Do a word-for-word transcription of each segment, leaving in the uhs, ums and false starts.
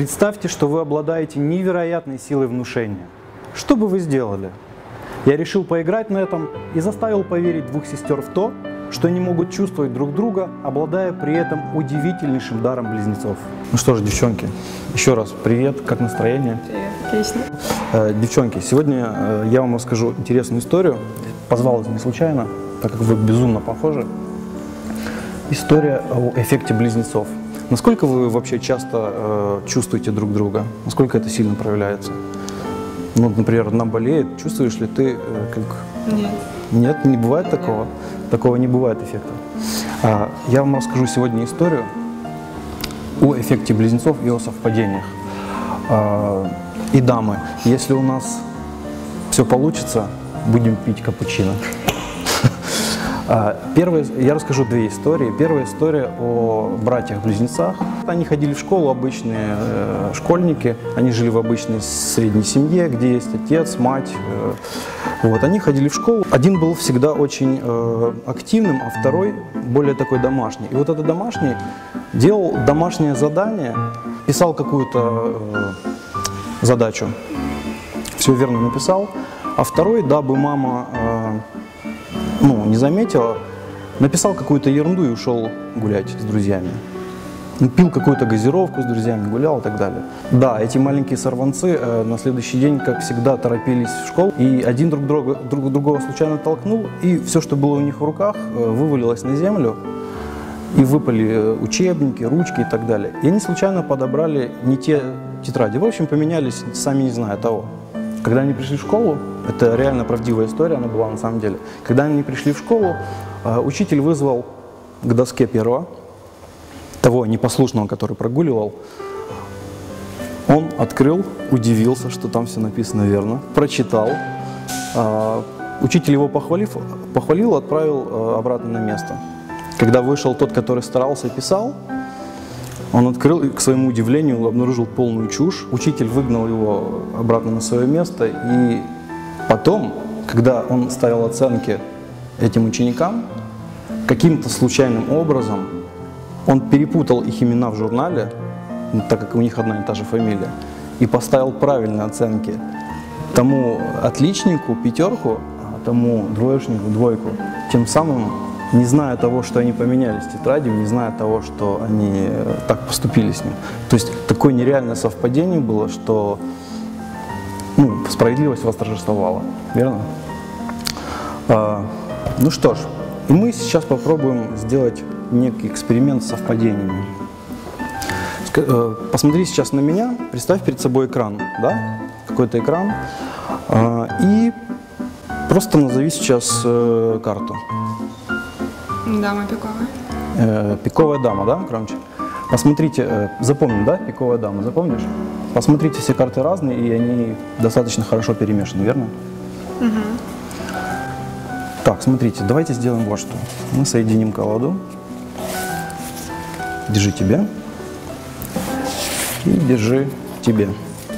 Представьте, что вы обладаете невероятной силой внушения. Что бы вы сделали? Я решил поиграть на этом и заставил поверить двух сестер в то, что они могут чувствовать друг друга, обладая при этом удивительнейшим даром близнецов. Ну что ж, девчонки, еще раз привет, как настроение? Привет, отлично. Э, девчонки, сегодня э, я вам расскажу интересную историю. Позвал вас не случайно, так как вы безумно похожи. История о эффекте близнецов. Насколько вы вообще часто э, чувствуете друг друга? Насколько это сильно проявляется? Ну, например, одна болеет, чувствуешь ли ты э, как… Нет. Нет, не бывает такого? Нет. Такого не бывает эффекта. А, я вам расскажу сегодня историю о эффекте близнецов и о совпадениях. А, и дамы, если у нас все получится, будем пить капучино. Первая, я расскажу две истории. Первая история о братьях-близнецах. Они ходили в школу, обычные э, школьники. Они жили в обычной средней семье, где есть отец, мать. Э, вот. Они ходили в школу. Один был всегда очень э, активным, а второй более такой домашний. И вот этот домашний делал домашнее задание, писал какую-то э, задачу. Все верно написал. А второй, дабы мама… Э, ну, не заметила, написал какую-то ерунду и ушел гулять с друзьями. Пил какую-то газировку с друзьями, гулял и так далее. Да, эти маленькие сорванцы э, на следующий день, как всегда, торопились в школу, и один друг друга, друг другого случайно толкнул, и все, что было у них в руках, э, вывалилось на землю, и выпали учебники, ручки и так далее. И они случайно подобрали не те тетради. В общем, поменялись, сами не зная того. Когда они пришли в школу, это реально правдивая история, она была на самом деле. Когда они пришли в школу, учитель вызвал к доске первого, того непослушного, который прогуливал. Он открыл, удивился, что там все написано верно, прочитал. Учитель его похвалив, похвалил, отправил обратно на место. Когда вышел тот, который старался и писал, он открыл и, к своему удивлению, обнаружил полную чушь. Учитель выгнал его обратно на свое место. И потом, когда он ставил оценки этим ученикам, каким-то случайным образом он перепутал их имена в журнале, так как у них одна и та же фамилия, и поставил правильные оценки тому отличнику пятерку, а тому двоечнику двойку. Тем самым, не зная того, что они поменялись тетрадью, не зная того, что они так поступили с ним. То есть такое нереальное совпадение было, что ну, справедливость восторжествовала. Верно? А, ну что ж, и мы сейчас попробуем сделать некий эксперимент с совпадениями. Посмотри сейчас на меня, представь перед собой экран, да? Какой-то экран. А, и просто назови сейчас э, карту. Дама пиковая. Э, пиковая дама, да, громче? Посмотрите, э, запомним, да, пиковая дама, запомнишь? Посмотрите, все карты разные, и они достаточно хорошо перемешаны, верно? Угу. Так, смотрите, давайте сделаем вот что. Мы соединим колоду. Держи тебе. И держи тебе.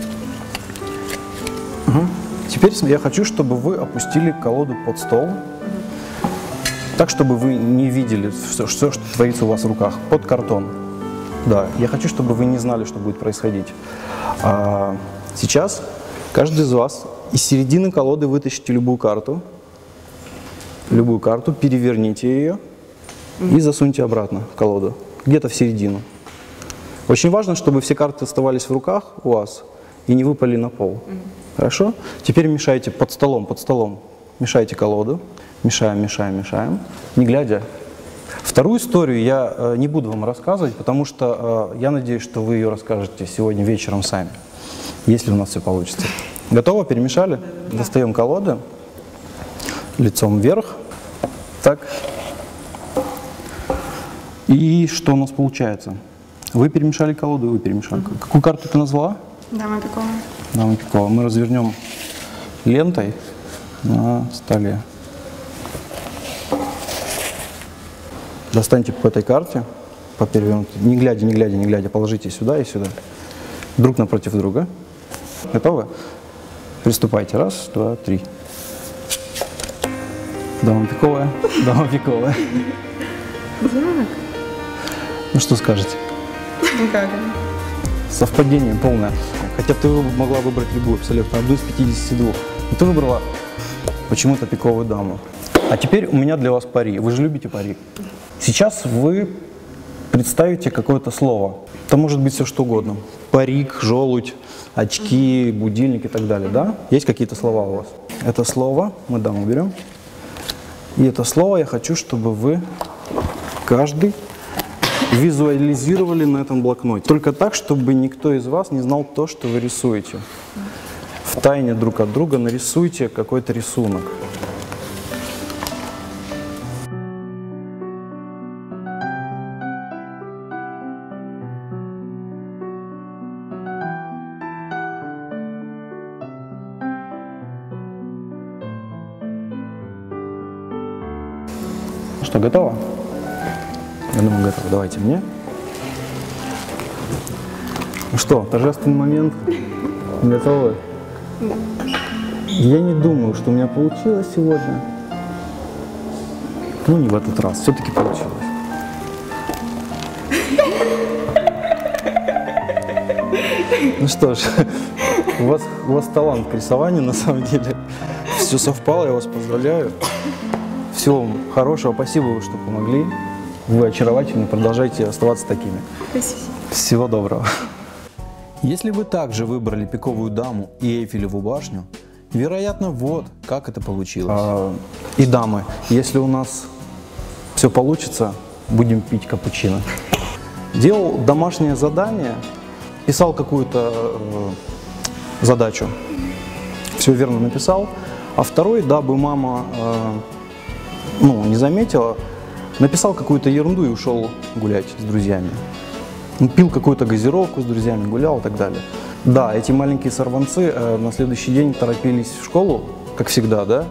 Угу. Теперь я хочу, чтобы вы опустили колоду под стол. Так, чтобы вы не видели все, все, что творится у вас в руках, под картон. Да, я хочу, чтобы вы не знали, что будет происходить. А сейчас каждый из вас из середины колоды вытащите любую карту, любую карту, переверните ее и засуньте обратно в колоду, где-то в середину. Очень важно, чтобы все карты оставались в руках у вас и не выпали на пол. Хорошо? Теперь мешайте под столом, под столом. Мешайте колоду. Мешаем, мешаем, мешаем, не глядя. Вторую историю я э, не буду вам рассказывать, потому что э, я надеюсь, что вы ее расскажете сегодня вечером сами, если у нас все получится. Готово? Перемешали? Да. Достаем колоды, лицом вверх. Так. И что у нас получается? Вы перемешали колоду, вы перемешали. Угу. Какую карту ты назвала? Дама пиковая. Дама пиковая. Мы развернем лентой на столе. Достаньте по этой карте, по перевернутой, не глядя, не глядя, не глядя, положите сюда и сюда, друг напротив друга. Готовы? Приступайте. Раз, два, три. Дама пиковая, дама пиковая. Так. Ну что скажете? Ну как? Совпадение полное. Хотя ты могла выбрать любую абсолютно, одну из пятидесяти двух. Но ты выбрала почему-то пиковую даму. А теперь у меня для вас пари. Вы же любите пари. Сейчас вы представите какое-то слово. Это может быть все что угодно. Парик, желудь, очки, будильник и так далее. Да? Есть какие-то слова у вас? Это слово мы даму берем. И это слово я хочу, чтобы вы каждый визуализировали на этом блокноте. Только так, чтобы никто из вас не знал то, что вы рисуете. В тайне друг от друга нарисуйте какой-то рисунок. Что, готово? Я думаю, готово. Давайте мне. Ну что, торжественный момент. Готовы? Я не думаю, что у меня получилось сегодня. Ну, не в этот раз. Все-таки получилось. Ну что ж, у вас, у вас талант к рисованию, на самом деле. Все совпало, я вас поздравляю. Всего вам хорошего, спасибо, что помогли. Вы очаровательны, продолжайте оставаться такими. Спасибо. Всего доброго. Если вы также выбрали пиковую даму и Эйфелеву башню, вероятно, вот как это получилось. А, и дамы, если у нас все получится, будем пить капучино. Делал домашнее задание, писал какую-то э, задачу, все верно написал, а второй, дабы мама э, ну, не заметила, написал какую-то ерунду и ушел гулять с друзьями. Он пил какую-то газировку с друзьями, гулял и так далее. Да, эти маленькие сорванцы э, на следующий день торопились в школу, как всегда, да?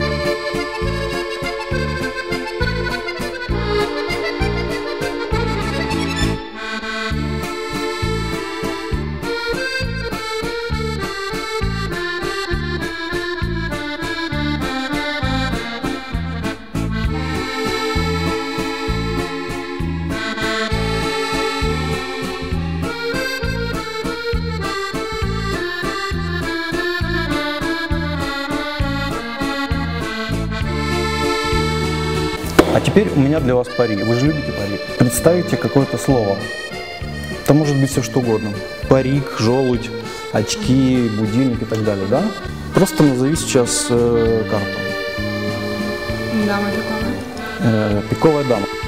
А теперь у меня для вас пари. Вы же любите пари. Представите какое-то слово. Это может быть все что угодно. Парик, желудь, очки, будильник и так далее, да? Просто назови сейчас э, карту. Дама пиковая. Э, пиковая дама.